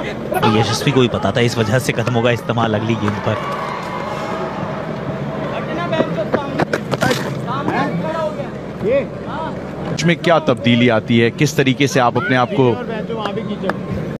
तो यशस्वी को ही पता था इस वजह से कदमों का इस्तेमाल अगली गेंद पर। में क्या तब्दीली आती है, किस तरीके से आप अपने आप को